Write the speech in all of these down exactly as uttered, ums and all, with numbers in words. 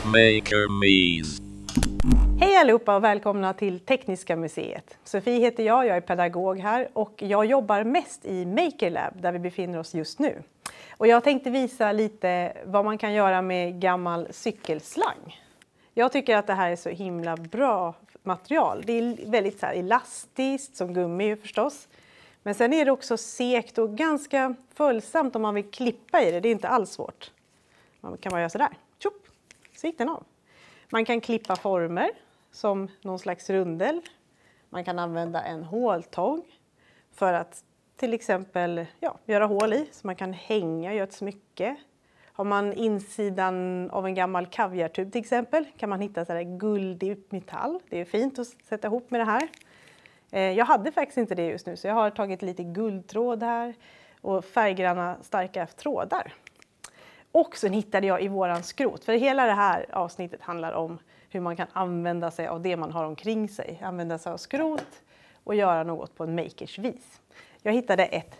Maker Me's. Hej allihopa och välkomna till Tekniska museet. Sofie heter jag, jag är pedagog här och jag jobbar mest i Maker Lab där vi befinner oss just nu. Och jag tänkte visa lite vad man kan göra med gammal cykelslang. Jag tycker att det här är så himla bra material. Det är väldigt så här elastiskt, som gummi förstås. Men sen är det också sekt och ganska följsamt om man vill klippa i det. Det är inte alls svårt. Man kan bara göra sådär. Tjopp, så gick den av. Man kan klippa former som någon slags rundel. Man kan använda en håltång för att till exempel ja, göra hål i. Så man kan hänga och göra ett smycke. Har man insidan av en gammal kaviartub till exempel kan man hitta sådär guldig metall. Det är fint att sätta ihop med det här. Jag hade faktiskt inte det just nu så jag har tagit lite guldtråd här och färggranna starka trådar. Och sen hittade jag i våran skrot, för hela det här avsnittet handlar om hur man kan använda sig av det man har omkring sig. Använda sig av skrot och göra något på en makers vis. Jag hittade ett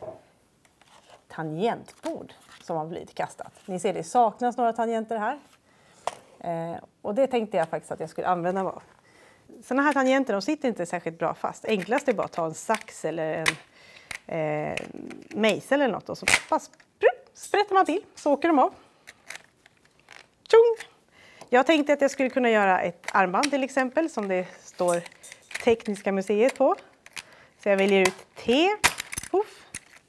tangentbord som har blivit kastat. Ni ser det saknas några tangenter här. Eh, och det tänkte jag faktiskt att jag skulle använda mig av. Sådana här tangenter de sitter inte särskilt bra fast. Enklast är bara att ta en sax eller en eh, mejsel eller något och så bara sprätter man till så åker de av. Tjong! Jag tänkte att jag skulle kunna göra ett armband till exempel som det står Tekniska museet på. Så jag väljer ut T, puff,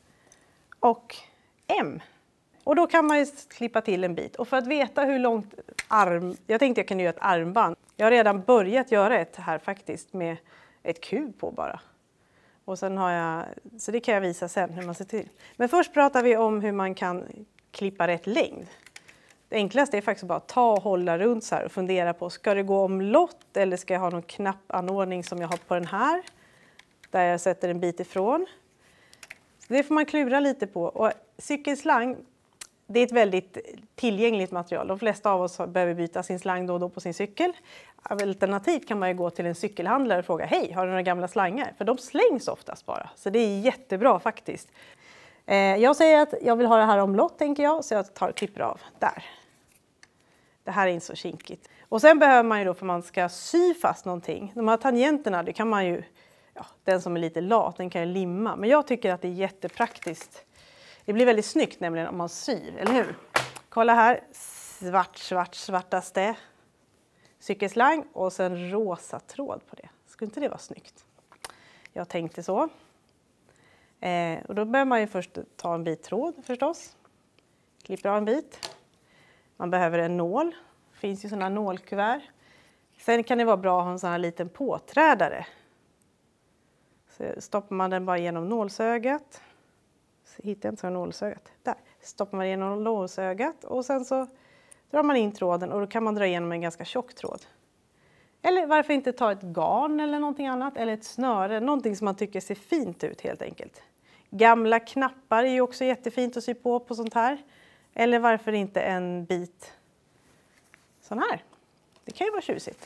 och M. Och då kan man ju klippa till en bit. Och för att veta hur långt arm... Jag tänkte jag kunde göra ett armband. Jag har redan börjat göra ett här faktiskt med ett kub på bara. Och sen har jag... Så det kan jag visa sen hur man ser till. Men först pratar vi om hur man kan klippa rätt längd. Det enklaste är faktiskt bara att ta och hålla runt så här och fundera på. Ska det gå omlott eller ska jag ha någon knappanordning som jag har på den här? Där jag sätter en bit ifrån. Så det får man klura lite på. Och cykelslang... Det är ett väldigt tillgängligt material. De flesta av oss behöver byta sin slang då och då på sin cykel. Alternativt kan man ju gå till en cykelhandlare och fråga hej, har du några gamla slangar? För de slängs oftast bara. Så det är jättebra faktiskt. Jag säger att jag vill ha det här omlott tänker jag. Så jag tar och klipper av där. Det här är inte så kinkigt. Och sen behöver man ju då för man ska sy fast någonting. De här tangenterna, det kan man ju, ja, den som är lite lat, den kan ju limma. Men jag tycker att det är jättepraktiskt. Det blir väldigt snyggt nämligen om man syr, eller hur? Kolla här, svart, svart, svartaste cykelslang och sen rosa tråd på det. Skulle inte det vara snyggt? Jag tänkte så. Eh, och då behöver man ju först ta en bit tråd förstås. Klipper av en bit. Man behöver en nål. Det finns ju sådana nålkuvert. Sen kan det vara bra att ha en sån här liten påträdare. Så stoppar man den bara genom nålsögat. Hittar jag inte så nålsögat. Där stoppar man igenom nålsögat och sen så drar man in tråden och då kan man dra igenom en ganska tjock tråd. Eller varför inte ta ett garn eller någonting annat eller ett snöre, någonting som man tycker ser fint ut helt enkelt. Gamla knappar är ju också jättefint att sy på på sånt här. Eller varför inte en bit sån här. Det kan ju vara tjusigt.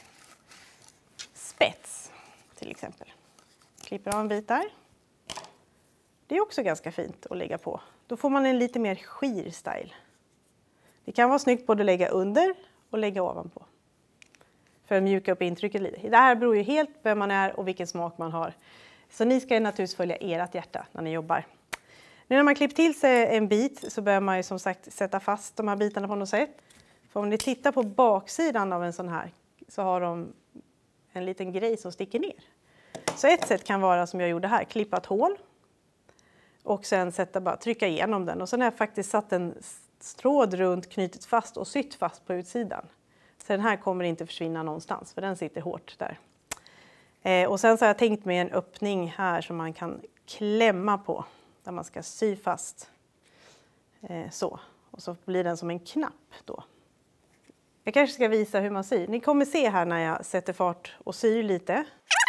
Spets till exempel. Klipper av en bit där. Det är också ganska fint att lägga på. Då får man en lite mer skir-style. Det kan vara snyggt både att lägga under och lägga ovanpå. För att mjuka upp intrycket lite. Det här beror ju helt på vem man är och vilken smak man har. Så ni ska naturligtvis följa ert hjärta när ni jobbar. Nu när man klippt till sig en bit så behöver man ju som sagt sätta fast de här bitarna på något sätt. För om ni tittar på baksidan av en sån här så har de en liten grej som sticker ner. Så ett sätt kan vara som jag gjorde här, klippa ett hål. Och sen sätta bara, trycka igenom den. Och sen har jag faktiskt satt en tråd runt, knutit fast och sytt fast på utsidan. Så den här kommer inte försvinna någonstans för den sitter hårt där. Eh, och sen så har jag tänkt med en öppning här som man kan klämma på. Där man ska sy fast. Eh, så. Och så blir den som en knapp då. Jag kanske ska visa hur man syr. Ni kommer se här när jag sätter fart och syr lite.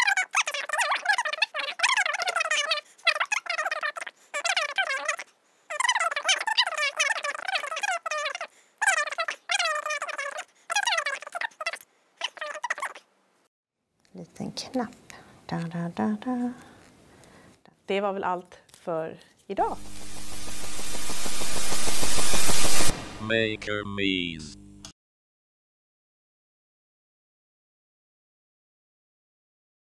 Liten knapp. Da, da, da, da. Det var väl allt för idag. Maker Me's.